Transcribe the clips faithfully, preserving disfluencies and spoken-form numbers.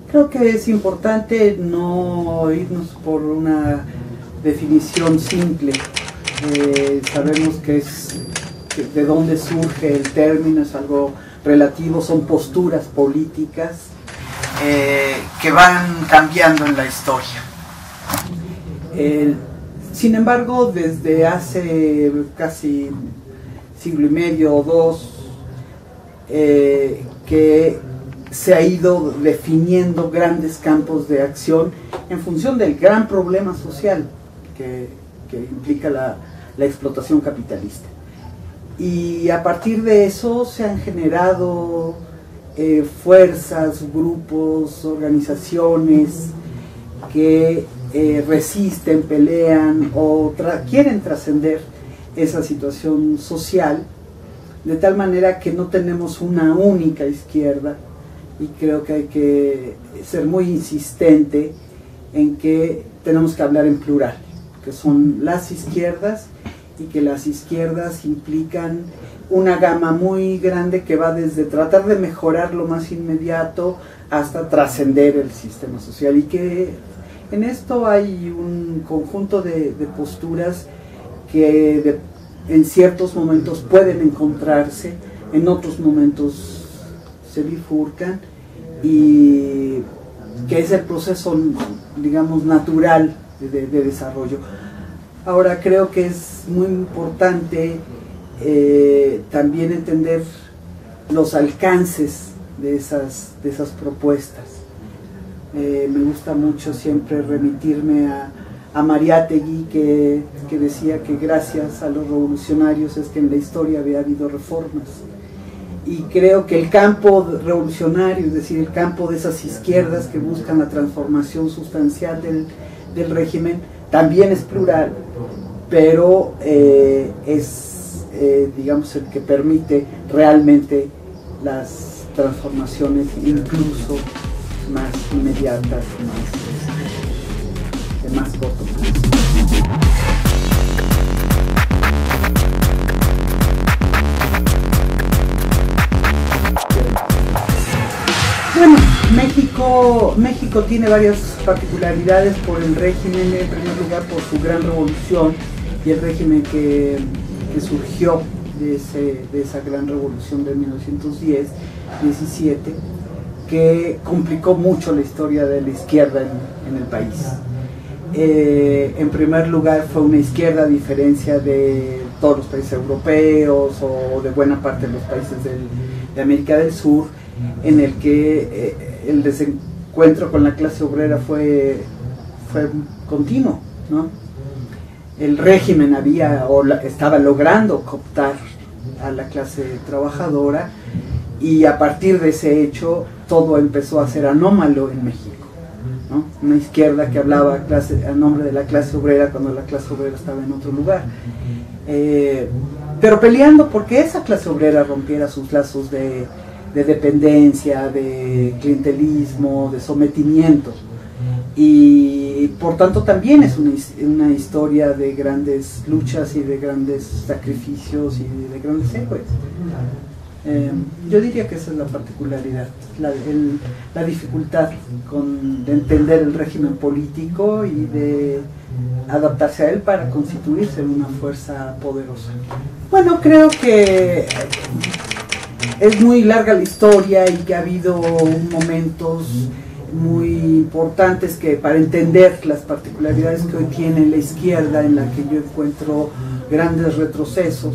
Creo que es importante no irnos por una definición simple. Eh, sabemos que es que de dónde surge el término, es algo relativo, son posturas políticas eh, que van cambiando en la historia. Eh, sin embargo, desde hace casi siglo y medio o dos, eh, que se ha ido definiendo grandes campos de acción en función del gran problema social que, que implica la, la explotación capitalista. Y a partir de eso se han generado eh, fuerzas, grupos, organizaciones que eh, resisten, pelean o tra quieren trascender esa situación social, de tal manera que no tenemos una única izquierda. Y creo que hay que ser muy insistente en que tenemos que hablar en plural, que son las izquierdas, y que las izquierdas implican una gama muy grande que va desde tratar de mejorar lo más inmediato hasta trascender el sistema social, y que en esto hay un conjunto de, de posturas que de, en ciertos momentos pueden encontrarse, en otros momentos se bifurcan, y que es el proceso, digamos, natural de, de desarrollo. Ahora, creo que es muy importante eh, también entender los alcances de esas, de esas propuestas. Eh, me gusta mucho siempre remitirme a, a Mariátegui, que, que decía que gracias a los revolucionarios es que en la historia había habido reformas. Y creo que el campo revolucionario, es decir, el campo de esas izquierdas que buscan la transformación sustancial del, del régimen, también es plural, pero eh, es, eh, digamos, el que permite realmente las transformaciones incluso más inmediatas, más, de más corto plazo. Bueno, México, México tiene varias particularidades por el régimen, en primer lugar por su gran revolución y el régimen que, que surgió de, ese, de esa gran revolución de mil novecientos diez diecisiete, que complicó mucho la historia de la izquierda en, en el país. Eh, en primer lugar fue una izquierda a diferencia de todos los países europeos o de buena parte de los países del, de América del Sur, en el que eh, el desencuentro con la clase obrera fue, fue continuo, ¿no? El régimen había o la, estaba logrando cooptar a la clase trabajadora, y a partir de ese hecho todo empezó a ser anómalo en México, ¿no? Una izquierda que hablaba clase, a nombre de la clase obrera cuando la clase obrera estaba en otro lugar, eh, pero peleando porque esa clase obrera rompiera sus lazos de de dependencia, de clientelismo, de sometimiento, y por tanto también es una, una historia de grandes luchas y de grandes sacrificios y de grandes héroes. Eh, yo diría que esa es la particularidad, la, el, la dificultad con, de entender el régimen político y de adaptarse a él para constituirse en una fuerza poderosa. Bueno, creo que es muy larga la historia y que ha habido momentos muy importantes que para entender las particularidades que hoy tiene la izquierda, en la que yo encuentro grandes retrocesos,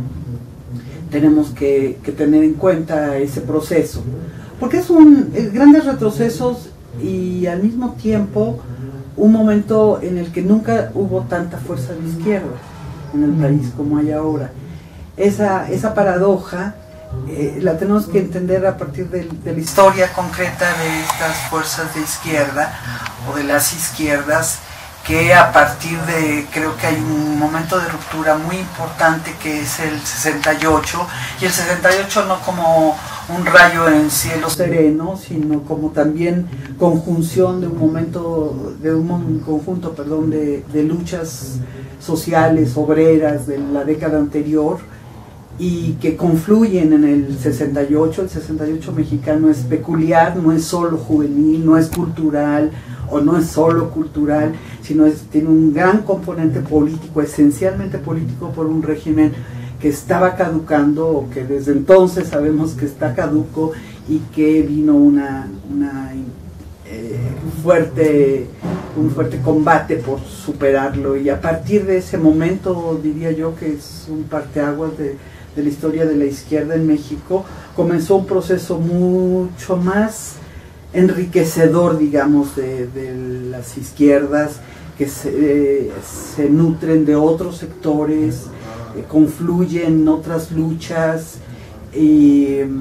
tenemos que, que tener en cuenta ese proceso, porque es un es grandes retrocesos y al mismo tiempo un momento en el que nunca hubo tanta fuerza de izquierda en el país como hay ahora. Esa, esa paradoja eh, la tenemos que entender a partir de, de la historia concreta de estas fuerzas de izquierda o de las izquierdas, que a partir de, creo que hay un momento de ruptura muy importante que es el sesenta y ocho, y el sesenta y ocho no como un rayo en cielo sereno, sino como también conjunción de un momento, de un conjunto, perdón, de, de luchas sociales, obreras de la década anterior, y que confluyen en el sesenta y ocho. El sesenta y ocho mexicano es peculiar, no es solo juvenil, no es cultural, o no es solo cultural, sino es, tiene un gran componente político, esencialmente político, por un régimen que estaba caducando, o que desde entonces sabemos que está caduco, y que vino una, una eh, fuerte, un fuerte combate por superarlo, y a partir de ese momento, diría yo que es un parteaguas de, de la historia de la izquierda en México, comenzó un proceso mucho más enriquecedor, digamos, de, de las izquierdas, que se, eh, se nutren de otros sectores, eh, confluyen en otras luchas y um,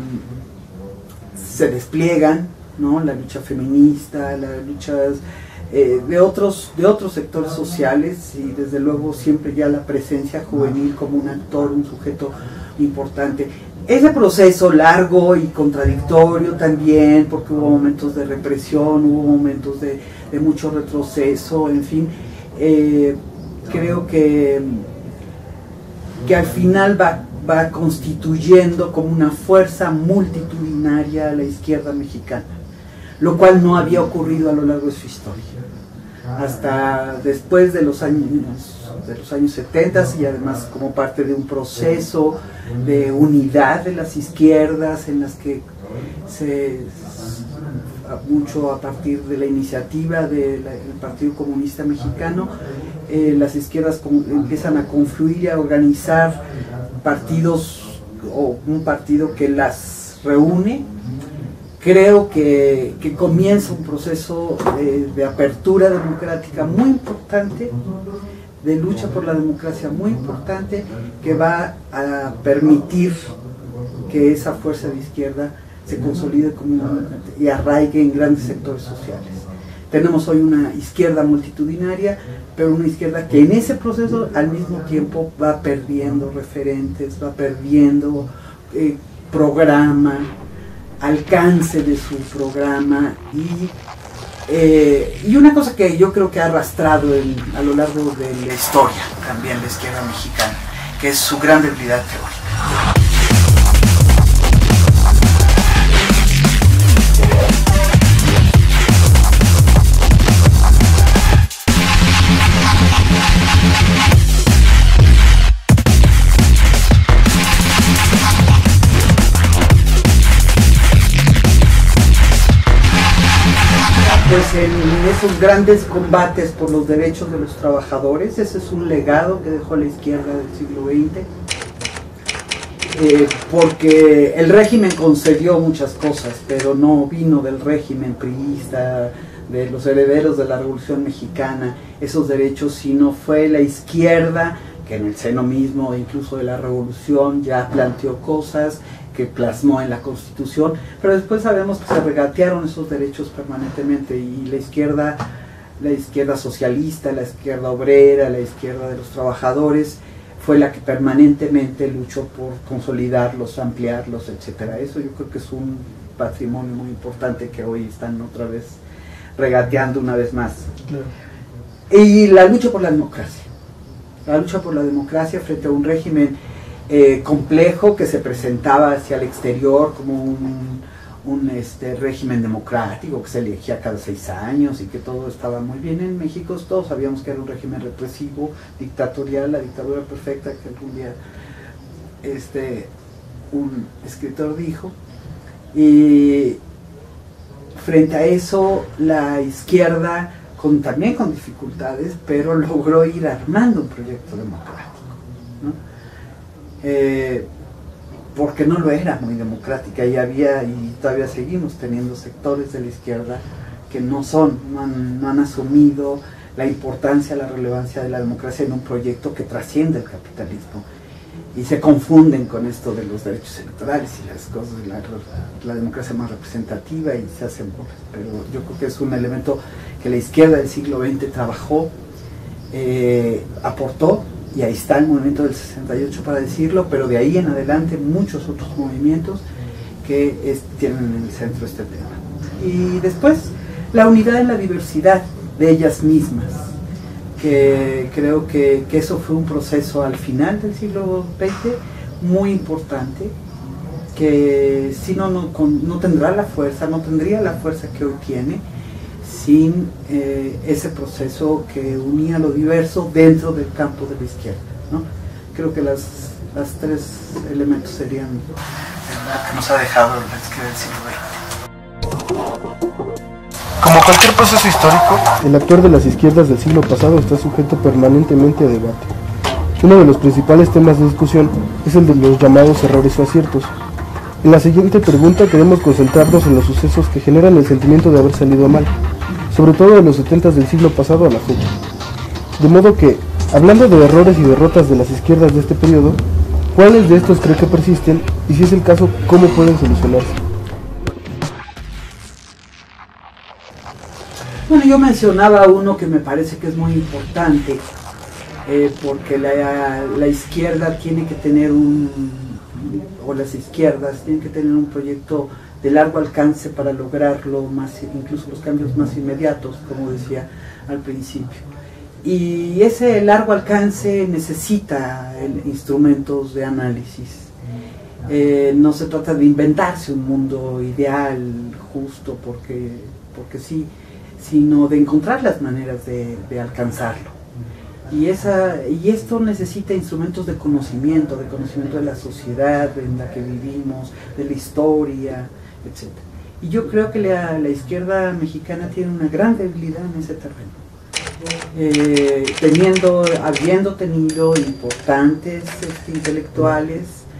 se despliegan, ¿no? La lucha feminista, las luchas eh, de, otros, de otros sectores sociales, y desde luego siempre ya la presencia juvenil como un actor, un sujeto importante. Ese proceso largo y contradictorio también, porque hubo momentos de represión, hubo momentos de, de mucho retroceso, en fin, eh, creo que, que al final va, va constituyendo como una fuerza multitudinaria a la izquierda mexicana, lo cual no había ocurrido a lo largo de su historia. Hasta después de los años de los años setenta, y además como parte de un proceso de unidad de las izquierdas, en las que se mucho a partir de la iniciativa del Partido Comunista Mexicano, eh, las izquierdas con, empiezan a confluir y a organizar partidos, o un partido que las reúne. Creo que, que comienza un proceso de, de apertura democrática muy importante, de lucha por la democracia muy importante, que va a permitir que esa fuerza de izquierda se consolide como y arraigue en grandes sectores sociales. Tenemos hoy una izquierda multitudinaria, pero una izquierda que en ese proceso al mismo tiempo va perdiendo referentes, va perdiendo eh, programa, alcance de su programa, y, eh, y una cosa que yo creo que ha arrastrado el, a lo largo de la historia también la izquierda mexicana, que es su gran debilidad teórica. Pues en esos grandes combates por los derechos de los trabajadores, ese es un legado que dejó la izquierda del siglo veinte, eh, porque el régimen concedió muchas cosas, pero no vino del régimen priista, de los herederos de la Revolución Mexicana, esos derechos, sino fue la izquierda que en el seno mismo, incluso de la Revolución, ya planteó cosas que plasmó en la Constitución, pero después sabemos que se regatearon esos derechos permanentemente, y la izquierda, la izquierda socialista, la izquierda obrera, la izquierda de los trabajadores, fue la que permanentemente luchó por consolidarlos, ampliarlos, etcétera. Eso yo creo que es un patrimonio muy importante que hoy están otra vez regateando una vez más. Claro. Y la lucha por la democracia, la lucha por la democracia frente a un régimen Eh, complejo que se presentaba hacia el exterior como un, un este, régimen democrático que se elegía cada seis años y que todo estaba muy bien. En México todos sabíamos que era un régimen represivo, dictatorial, la dictadura perfecta, que algún día este, un escritor dijo. Y frente a eso la izquierda, con, también con dificultades, pero logró ir armando un proyecto democrático, ¿no? Eh, porque no lo era muy democrática, y había, y todavía seguimos teniendo sectores de la izquierda que no son, no han, no han asumido la importancia, la relevancia de la democracia en un proyecto que trasciende el capitalismo, y se confunden con esto de los derechos electorales y las cosas, la, la democracia más representativa, y se hacen bolas. Pero yo creo que es un elemento que la izquierda del siglo veinte trabajó, eh, aportó, y ahí está el movimiento del sesenta y ocho para decirlo, pero de ahí en adelante muchos otros movimientos que es, tienen en el centro este tema. Y después la unidad en la diversidad de ellas mismas, que creo que, que eso fue un proceso al final del siglo veinte muy importante, que si no, no, con, no tendrá la fuerza, no tendría la fuerza que hoy tiene, sin eh, ese proceso que unía lo diverso dentro del campo de la izquierda, ¿no? Creo que las, las tres elementos serían lo que nos ha dejado la izquierda del siglo veinte. Como cualquier proceso histórico, el actuar de las izquierdas del siglo pasado está sujeto permanentemente a debate. Uno de los principales temas de discusión es el de los llamados errores o aciertos. En la siguiente pregunta queremos concentrarnos en los sucesos que generan el sentimiento de haber salido mal, sobre todo de los setentas del siglo pasado a la fecha. De modo que, hablando de errores y derrotas de las izquierdas de este periodo, ¿cuáles de estos cree que persisten? Y si es el caso, ¿cómo pueden solucionarse? Bueno, yo mencionaba uno que me parece que es muy importante, eh, porque la, la izquierda tiene que tener un, o las izquierdas tienen que tener un proyecto de largo alcance para lograrlo, más, incluso los cambios más inmediatos, como decía al principio. Y ese largo alcance necesita el, instrumentos de análisis. Eh, no se trata de inventarse un mundo ideal, justo, porque, porque sí, sino de encontrar las maneras de, de alcanzarlo. Y, esa, y esto necesita instrumentos de conocimiento, de conocimiento de la sociedad en la que vivimos, de la historia, etcétera. Y yo creo que la, la izquierda mexicana tiene una gran debilidad en ese terreno. Eh, teniendo, habiendo tenido importantes este, intelectuales,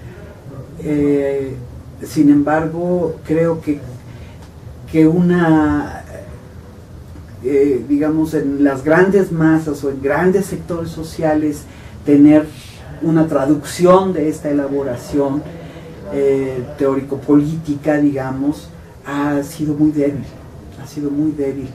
eh, sin embargo, creo que, que una... Eh, digamos, en las grandes masas o en grandes sectores sociales, tener una traducción de esta elaboración eh, teórico-política, digamos, ha sido muy débil, ha sido muy débil.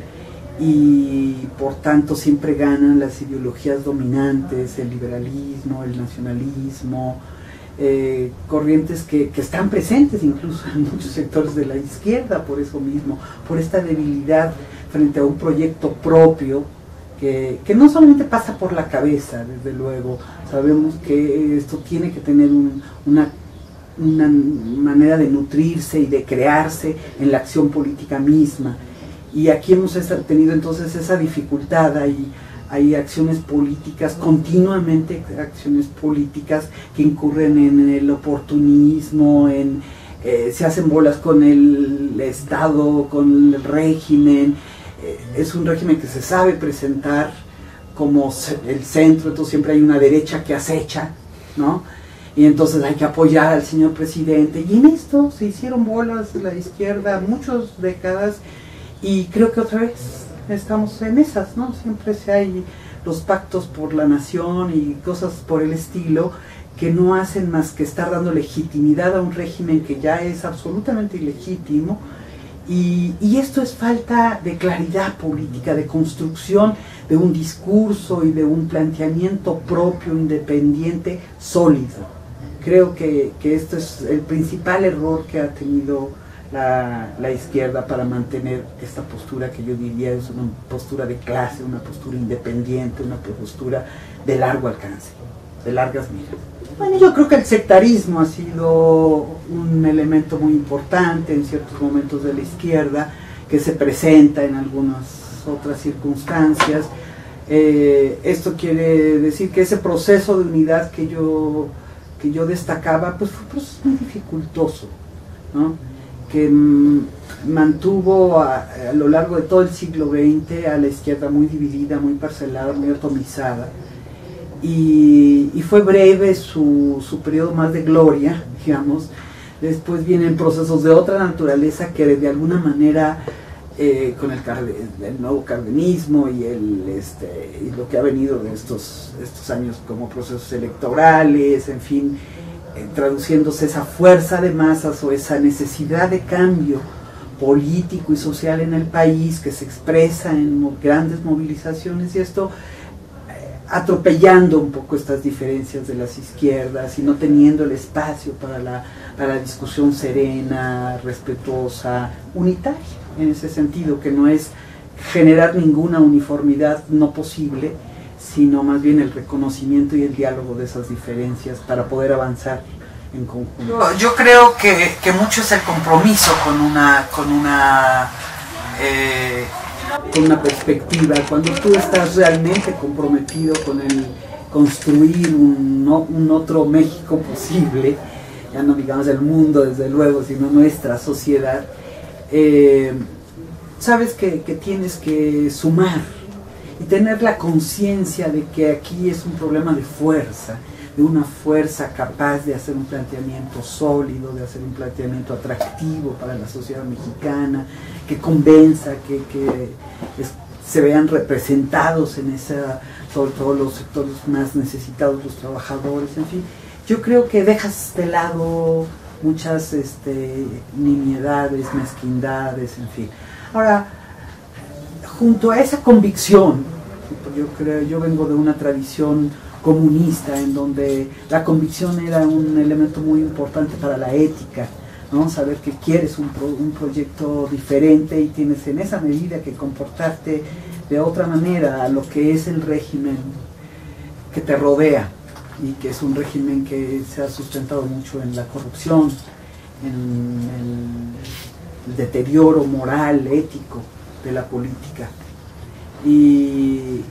Y por tanto siempre ganan las ideologías dominantes, el liberalismo, el nacionalismo, eh, corrientes que, que están presentes incluso en muchos sectores de la izquierda por eso mismo, por esta debilidad frente a un proyecto propio que, que no solamente pasa por la cabeza, desde luego. Sabemos que esto tiene que tener un, una, una manera de nutrirse y de crearse en la acción política misma. Y aquí hemos tenido entonces esa dificultad. Hay, hay acciones políticas, continuamente acciones políticas que incurren en el oportunismo, en, eh, se hacen bolas con el Estado, con el régimen. Es un régimen que se sabe presentar como el centro, entonces siempre hay una derecha que acecha, ¿no? Y entonces hay que apoyar al señor presidente. Y en esto se hicieron bolas la izquierda muchas décadas, y creo que otra vez estamos en esas, ¿no? Siempre se hay los pactos por la nación y cosas por el estilo que no hacen más que estar dando legitimidad a un régimen que ya es absolutamente ilegítimo. Y, y esto es falta de claridad política, de construcción de un discurso y de un planteamiento propio, independiente, sólido. Creo que, que esto es el principal error que ha tenido la, la izquierda para mantener esta postura que yo diría es una postura de clase, una postura independiente, una postura de largo alcance, de largas miras. Bueno, yo creo que el sectarismo ha sido un elemento muy importante en ciertos momentos de la izquierda, que se presenta en algunas otras circunstancias. Eh, esto quiere decir que ese proceso de unidad que yo, que yo destacaba, pues fue un proceso muy dificultoso, ¿no? Que mmm, mantuvo a, a lo largo de todo el siglo veinte a la izquierda muy dividida, muy parcelada, muy atomizada. Y, y fue breve su, su periodo más de gloria, digamos. Después vienen procesos de otra naturaleza que de alguna manera, eh, con el, el nuevo cardenismo y, el, este, y lo que ha venido de estos, estos años como procesos electorales, en fin, eh, traduciéndose esa fuerza de masas o esa necesidad de cambio político y social en el país que se expresa en grandes movilizaciones, y esto atropellando un poco estas diferencias de las izquierdas y no teniendo el espacio para la, para la discusión serena, respetuosa, unitaria, en ese sentido, que no es generar ninguna uniformidad no posible, sino más bien el reconocimiento y el diálogo de esas diferencias para poder avanzar en conjunto. Yo, yo creo que, que mucho es el compromiso con una, con una eh... con una perspectiva. Cuando tú estás realmente comprometido con el construir un, no, un otro México posible, ya no digamos el mundo desde luego, sino nuestra sociedad, eh, sabes que, que tienes que sumar y tener la conciencia de que aquí es un problema de fuerza, de una fuerza capaz de hacer un planteamiento sólido, de hacer un planteamiento atractivo para la sociedad mexicana, que convenza, que, que es, se vean representados en esa, sobre todo los sectores más necesitados, los trabajadores, en fin. Yo creo que dejas de lado muchas este, nimiedades, mezquindades, en fin. Ahora, junto a esa convicción, yo creo, yo vengo de una tradición comunista en donde la convicción era un elemento muy importante para la ética, ¿no? Saber que quieres un, pro, un proyecto diferente y tienes en esa medida que comportarte de otra manera a lo que es el régimen que te rodea, y que es un régimen que se ha sustentado mucho en la corrupción, en el, el deterioro moral, ético de la política. Y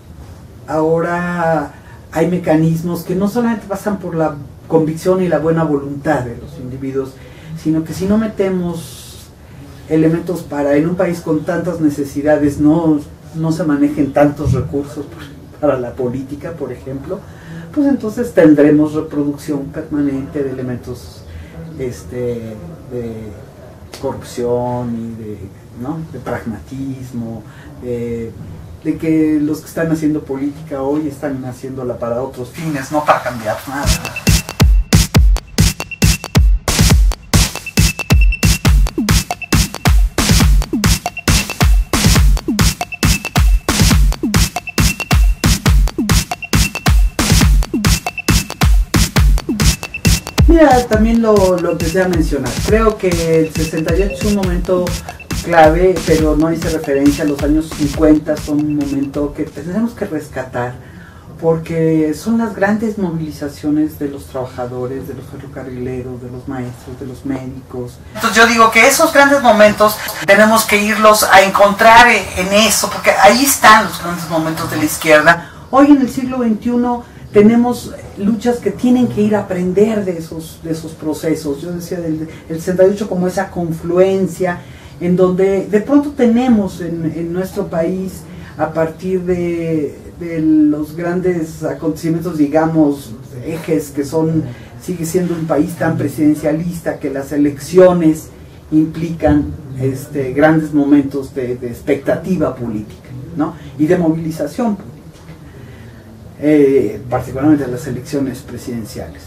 ahora hay mecanismos que no solamente pasan por la convicción y la buena voluntad de los individuos, sino que si no metemos elementos para, en un país con tantas necesidades, no, no se manejen tantos recursos para la política, por ejemplo, pues entonces tendremos reproducción permanente de elementos este, de corrupción y de, ¿no? de pragmatismo, de, de que los que están haciendo política hoy están haciéndola para otros fines, no para cambiar nada. Mira, también lo, lo empecé a mencionar. Creo que el sesenta y ocho es un momento clave, pero no hice referencia. Los años cincuenta son un momento que tenemos que rescatar, porque son las grandes movilizaciones de los trabajadores, de los ferrocarrileros, de los maestros, de los médicos. Entonces yo digo que esos grandes momentos tenemos que irlos a encontrar en eso, porque ahí están los grandes momentos de la izquierda. Hoy en el siglo veintiuno tenemos luchas que tienen que ir a aprender de esos, de esos procesos. Yo decía del el sesenta y ocho como esa confluencia en donde de pronto tenemos en, en nuestro país, a partir de, de los grandes acontecimientos, digamos, ejes que son, sigue siendo un país tan presidencialista que las elecciones implican este, grandes momentos de, de expectativa política, ¿no? Y de movilización política. Eh, particularmente las elecciones presidenciales,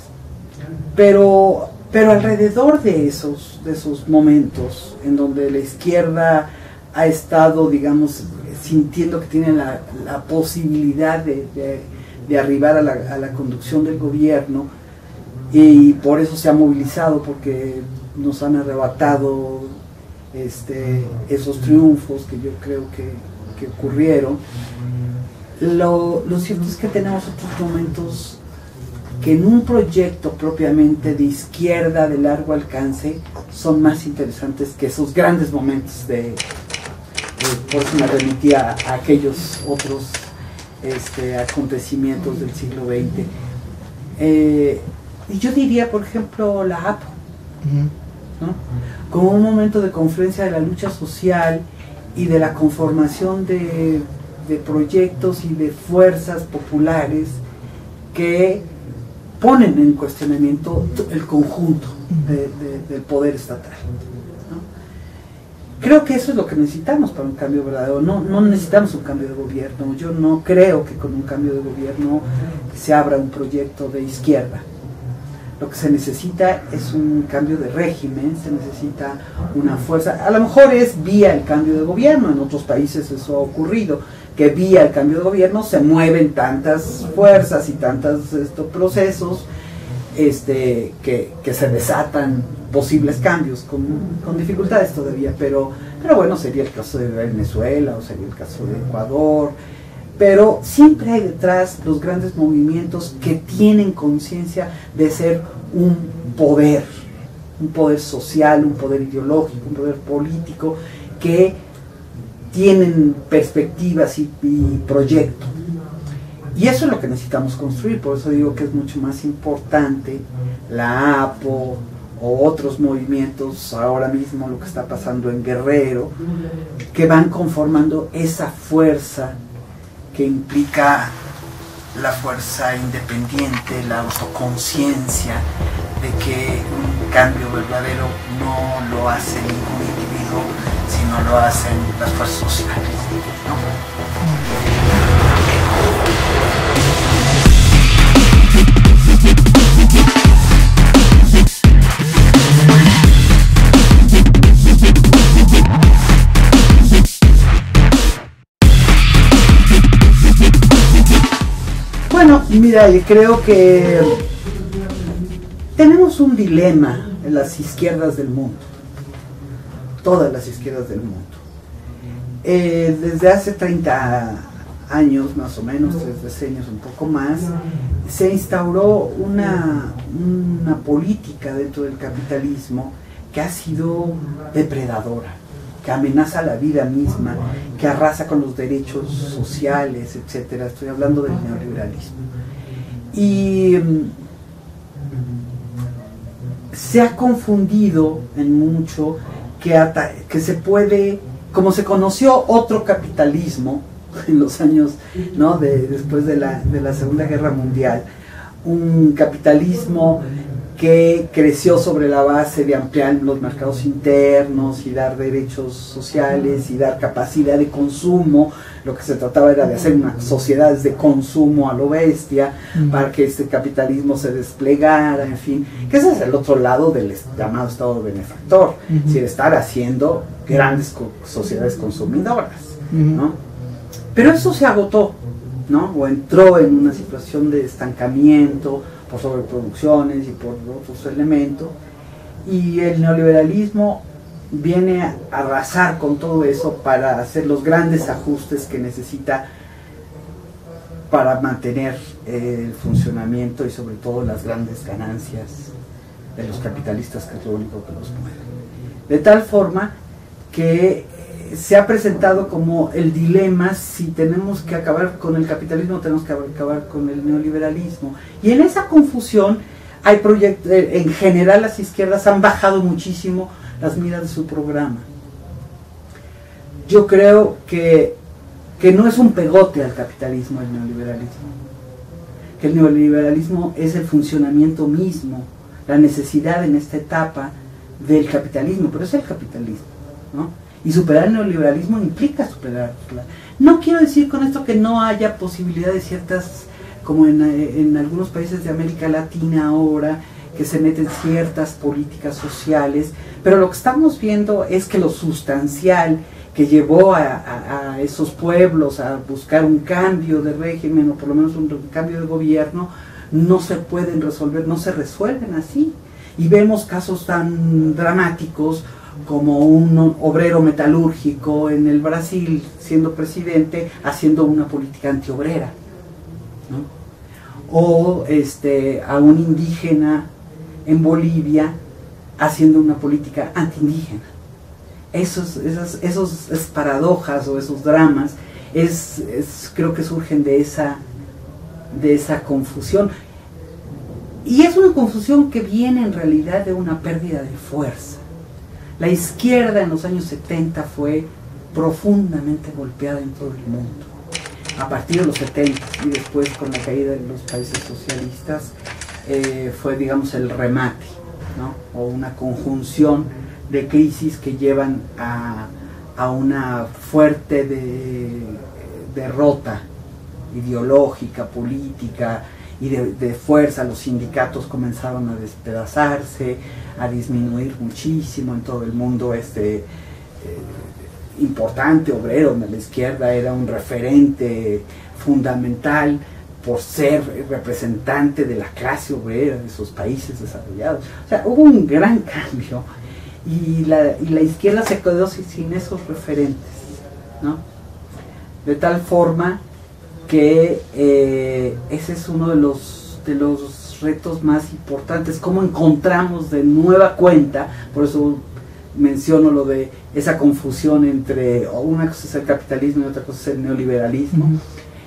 pero, pero alrededor de esos, de esos momentos en donde la izquierda ha estado, digamos, sintiendo que tiene la, la posibilidad de, de, de arribar a la, a la conducción del gobierno, y por eso se ha movilizado, porque nos han arrebatado este, esos triunfos que yo creo que, que ocurrieron. Lo, lo cierto es que tenemos otros momentos que en un proyecto propiamente de izquierda de largo alcance son más interesantes que esos grandes momentos de, de por eso me remitía a, a aquellos otros este, acontecimientos del siglo veinte. Eh, y yo diría, por ejemplo, la A P O, ¿no? Como un momento de confluencia de la lucha social y de la conformación de de proyectos y de fuerzas populares que ponen en cuestionamiento el conjunto de, de, del poder estatal, ¿no? Creo que eso es lo que necesitamos para un cambio verdadero. No, no necesitamos un cambio de gobierno. Yo no creo que con un cambio de gobierno se abra un proyecto de izquierda. Lo que se necesita es un cambio de régimen, se necesita una fuerza. A lo mejor es vía el cambio de gobierno, en otros países eso ha ocurrido, que vía el cambio de gobierno se mueven tantas fuerzas y tantos estos procesos este, que, que se desatan posibles cambios, con, con dificultades todavía, pero, pero bueno, sería el caso de Venezuela o sería el caso de Ecuador. pero siempre hay detrás los grandes movimientos que tienen conciencia de ser un poder, un poder social, un poder ideológico, un poder político, que tienen perspectivas y, y proyecto. Y eso es lo que necesitamos construir, por eso digo que es mucho más importante la A P O o otros movimientos, ahora mismo lo que está pasando en Guerrero, que van conformando esa fuerza que implica la fuerza independiente, la autoconciencia de que un cambio verdadero no lo hace ningún individuo, sino lo hacen las fuerzas sociales, ¿no? Bueno, mira, yo creo que tenemos un dilema en las izquierdas del mundo, todas las izquierdas del mundo. Eh, desde hace treinta años más o menos, tres decenios, un poco más, se instauró una, una política dentro del capitalismo que ha sido depredadora, que amenaza la vida misma, que arrasa con los derechos sociales, etcétera. Estoy hablando del neoliberalismo. Y um, se ha confundido en mucho que, ata que se puede, como se conoció otro capitalismo en los años, ¿no?, de, después de la, de la Segunda Guerra Mundial, un capitalismo que creció sobre la base de ampliar los mercados internos y dar derechos sociales y dar capacidad de consumo. Lo que se trataba era de hacer unas sociedades de consumo a lo bestia, uh-huh, para que este capitalismo se desplegara, en fin, que ese es el otro lado del llamado Estado benefactor, uh-huh, es decir, estar haciendo grandes co sociedades consumidoras, uh-huh, ¿no? Pero eso se agotó, ¿no? O entró en una situación de estancamiento por sobreproducciones y por otros elementos, y el neoliberalismo viene a arrasar con todo eso para hacer los grandes ajustes que necesita para mantener eh, el funcionamiento y sobre todo las grandes ganancias de los capitalistas, que es lo único que los mueve. De tal forma que se ha presentado como el dilema: si tenemos que acabar con el capitalismo, tenemos que acabar con el neoliberalismo. Y en esa confusión hay proyectos, en general las izquierdas han bajado muchísimo las miras de su programa. Yo creo que, que no es un pegote al capitalismo el neoliberalismo, que el neoliberalismo es el funcionamiento mismo, la necesidad en esta etapa del capitalismo, pero es el capitalismo, ¿no? Y superar el neoliberalismo implica superar. No quiero decir con esto que no haya posibilidad de ciertas, como en, en algunos países de América Latina ahora, que se meten ciertas políticas sociales, pero lo que estamos viendo es que lo sustancial que llevó a, a, a esos pueblos a buscar un cambio de régimen, o por lo menos un cambio de gobierno, no se pueden resolver, no se resuelven así. Y vemos casos tan dramáticos como un obrero metalúrgico en el Brasil, siendo presidente, haciendo una política antiobrera, ¿no? O este, a un indígena en Bolivia haciendo una política antiindígena. Esos, esas, esos, esas paradojas o esos dramas es, es, creo que surgen de esa, de esa confusión. Y es una confusión que viene en realidad de una pérdida de fuerza. La izquierda en los años setenta fue profundamente golpeada en todo el mundo. A partir de los setenta y después con la caída de los países socialistas eh, fue, digamos, el remate, ¿no? O una conjunción de crisis que llevan a, a una fuerte de, derrota ideológica, política y de, de fuerza. Los sindicatos comenzaron a despedazarse, a disminuir muchísimo en todo el mundo. Este eh, importante obrero de la izquierda era un referente fundamental por ser representante de la clase obrera de esos países desarrollados. O sea, hubo un gran cambio y la, y la izquierda se quedó sin, sin esos referentes, ¿no? De tal forma que eh, ese es uno de los, de los retos más importantes, cómo encontramos de nueva cuenta, por eso menciono lo de esa confusión entre, oh, una cosa es el capitalismo y otra cosa es el neoliberalismo, uh-huh.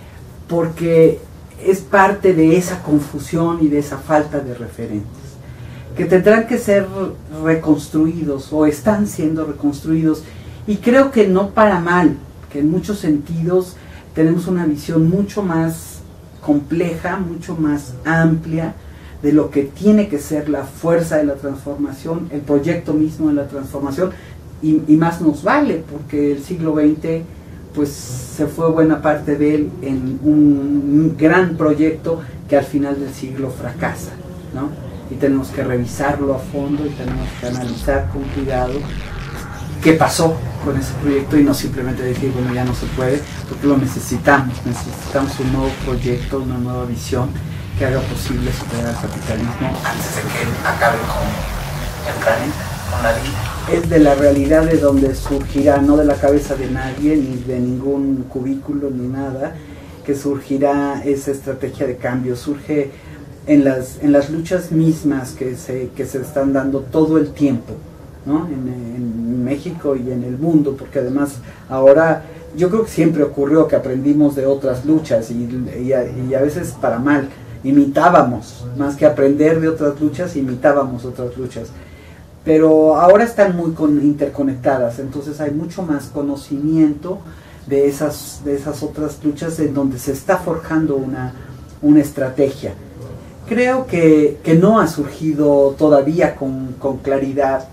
porque es parte de esa confusión y de esa falta de referentes, que tendrán que ser reconstruidos o están siendo reconstruidos, y creo que no para mal, que en muchos sentidos tenemos una visión mucho más compleja, mucho más amplia de lo que tiene que ser la fuerza de la transformación, el proyecto mismo de la transformación, y, y más nos vale, porque el siglo veinte pues se fue buena parte de él en un gran proyecto que al final del siglo fracasa, ¿no? Y tenemos que revisarlo a fondo y tenemos que analizar con cuidado qué pasó con ese proyecto y no simplemente decir, bueno, ya no se puede, porque lo necesitamos, necesitamos un nuevo proyecto, una nueva visión que haga posible superar el capitalismo antes de que acabe con el planeta, con la vida. Es de la realidad de donde surgirá, no de la cabeza de nadie, ni de ningún cubículo, ni nada, que surgirá esa estrategia de cambio. Surge en las, en las luchas mismas que se, que se están dando todo el tiempo, ¿no? En, en México y en el mundo, porque además ahora, yo creo que siempre ocurrió que aprendimos de otras luchas y, y, a, y a veces para mal, imitábamos, más que aprender de otras luchas, imitábamos otras luchas. Pero ahora están muy con, interconectadas, entonces hay mucho más conocimiento de esas, de esas otras luchas en donde se está forjando una, una estrategia. Creo que, que no ha surgido todavía con, con claridad,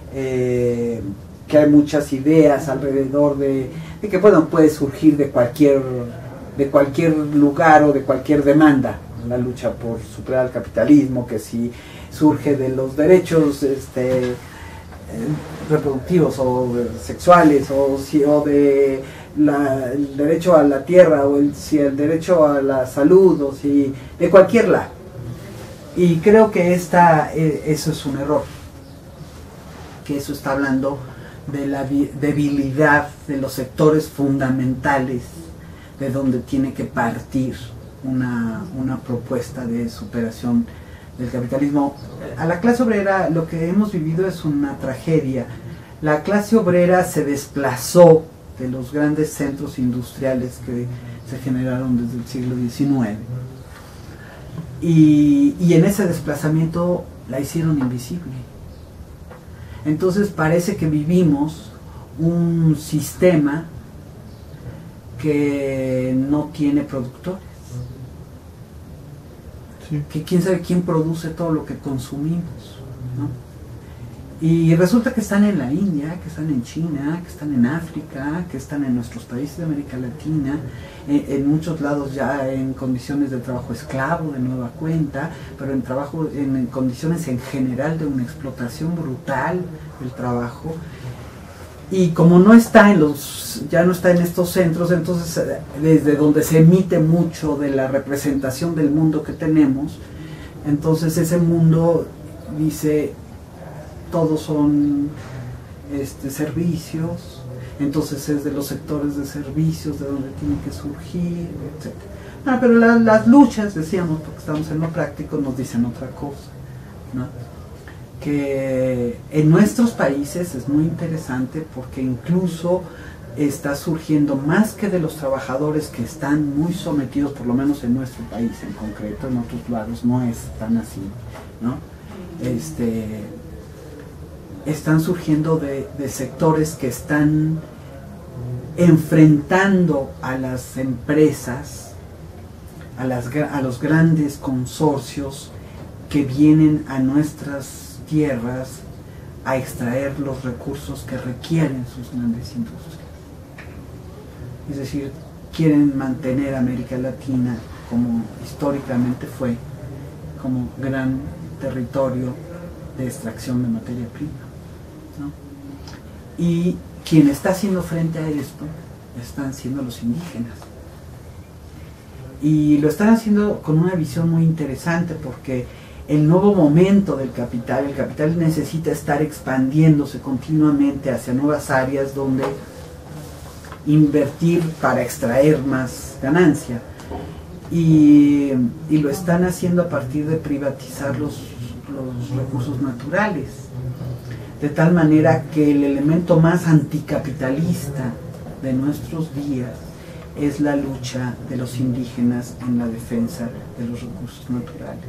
eh, que hay muchas ideas alrededor de, de que bueno, puede surgir de cualquier, de cualquier lugar o de cualquier demanda, la lucha por superar el capitalismo, que si surge de los derechos este, eh, reproductivos o sexuales, o, si, o de la, el derecho a la tierra, o el, si el derecho a la salud, o si de cualquier lado. Y creo que esta, eh, eso es un error, que eso está hablando de la debilidad de los sectores fundamentales de donde tiene que partir una, una propuesta de superación del capitalismo. A la clase obrera lo que hemos vivido es una tragedia. La clase obrera se desplazó de los grandes centros industriales que se generaron desde el siglo diecinueve y, y en ese desplazamiento la hicieron invisible. Entonces parece que vivimos un sistema que no tiene productores. Sí. Que quién sabe quién produce todo lo que consumimos, ¿no? Y resulta que están en la India, que están en China, que están en África, que están en nuestros países de América Latina, en, en muchos lados ya en condiciones de trabajo esclavo de nueva cuenta, pero en trabajo en, en condiciones en general de una explotación brutal del trabajo. Y como no está en los, ya no está en estos centros, entonces desde donde se emite mucho de la representación del mundo que tenemos, entonces ese mundo dice, todos son este, servicios, entonces es de los sectores de servicios de donde tiene que surgir, etcétera. Ah, pero la, las luchas, decíamos, porque estamos en lo práctico, nos dicen otra cosa, ¿no? Que en nuestros países es muy interesante porque incluso está surgiendo más que de los trabajadores que están muy sometidos, por lo menos en nuestro país en concreto, en otros lados no es tan así, ¿no? Este, están surgiendo de, de sectores que están enfrentando a las empresas, a, las, a los grandes consorcios que vienen a nuestras tierras a extraer los recursos que requieren sus grandes industrias. Es decir, quieren mantener a América Latina como históricamente fue, como gran territorio de extracción de materia prima, ¿no? Y quien está haciendo frente a esto están siendo los indígenas. Y lo están haciendo con una visión muy interesante porque el nuevo momento del capital, el capital necesita estar expandiéndose continuamente hacia nuevas áreas donde invertir para extraer más ganancia. y, y lo están haciendo a partir de privatizar los, los recursos naturales, de tal manera que el elemento más anticapitalista de nuestros días es la lucha de los indígenas en la defensa de los recursos naturales.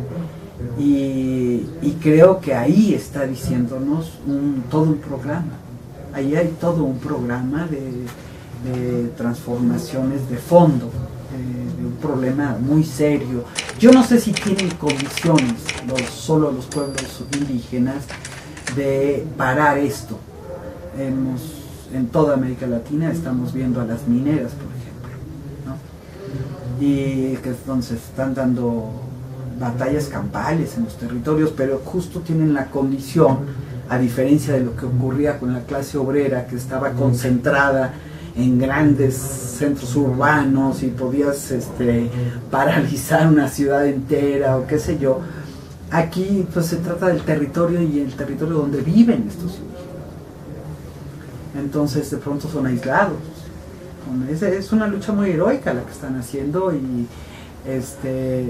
Y, y creo que ahí está diciéndonos un, todo un programa, ahí hay todo un programa de, de transformaciones de fondo, de, de un problema muy serio. Yo no sé si tienen condiciones, los, solo los pueblos indígenas, de parar esto. Hemos, en toda América Latina estamos viendo a las mineras, por ejemplo, ¿no? Y que entonces están dando batallas campales en los territorios, pero justo tienen la condición, a diferencia de lo que ocurría con la clase obrera, que estaba concentrada en grandes centros urbanos y podías este, paralizar una ciudad entera o qué sé yo. Aquí pues se trata del territorio y el territorio donde viven estos indígenas. Entonces de pronto son aislados. Es, es una lucha muy heroica la que están haciendo, y este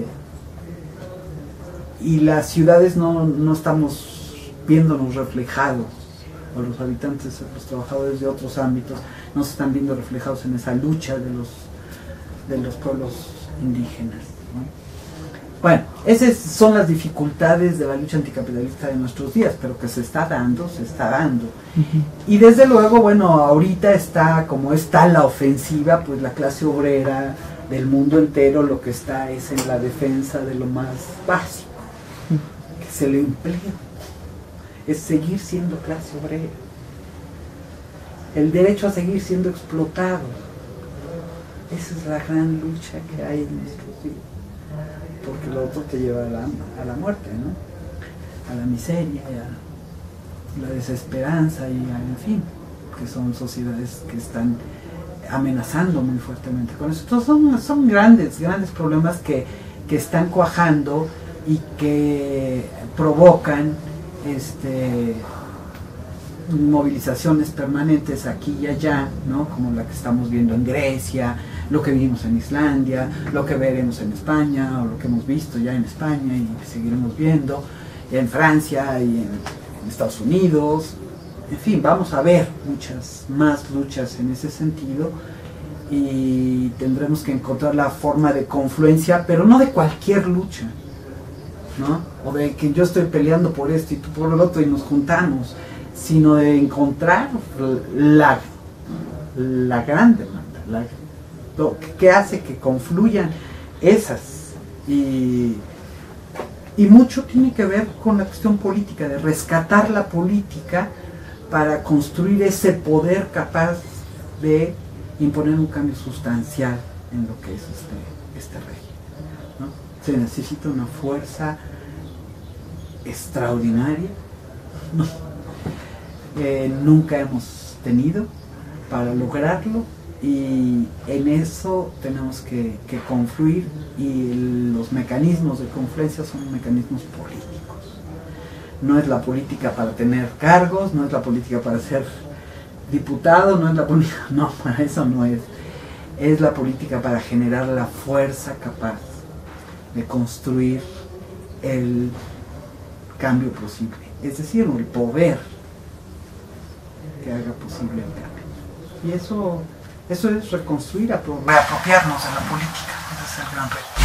y las ciudades no, no estamos viéndonos reflejados, o los habitantes, los trabajadores de otros ámbitos no se están viendo reflejados en esa lucha de los, de los pueblos indígenas, ¿no? Bueno, esas son las dificultades de la lucha anticapitalista de nuestros días, pero que se está dando, se está dando. Uh-huh. Y desde luego, bueno, ahorita está, como está la ofensiva, pues la clase obrera del mundo entero lo que está es en la defensa de lo más básico, uh-huh, que es el empleo, es seguir siendo clase obrera, el derecho a seguir siendo explotado. Esa es la gran lucha que hay en nuestros días. Porque lo otro te lleva a la, a la muerte, ¿no? A la miseria, a la desesperanza y a, en fin, que son sociedades que están amenazando muy fuertemente con eso. Entonces son, son grandes, grandes problemas que, que están cuajando y que provocan este, movilizaciones permanentes aquí y allá, ¿no? Como la que estamos viendo en Grecia, lo que vimos en Islandia, lo que veremos en España, o lo que hemos visto ya en España y seguiremos viendo en Francia y en, en Estados Unidos. En fin, vamos a ver muchas más luchas en ese sentido, y tendremos que encontrar la forma de confluencia, pero no de cualquier lucha, ¿no? O de que yo estoy peleando por esto y tú por el otro y nos juntamos, sino de encontrar la, la gran demanda, la, lo que hace que confluyan esas, y, y mucho tiene que ver con la cuestión política, de rescatar la política para construir ese poder capaz de imponer un cambio sustancial en lo que es este, este régimen, ¿no? Se necesita una fuerza extraordinaria, ¿no? Eh, nunca hemos tenido para lograrlo, y en eso tenemos que, que confluir, y los mecanismos de confluencia son mecanismos políticos. No es la política para tener cargos, no es la política para ser diputado, no es la política, no, para eso no es. Es la política para generar la fuerza capaz de construir el cambio posible, es decir, el poder que haga posible el cambio. Y eso, eso es reconstruir, apropiarnos de la política, ese es el gran reto.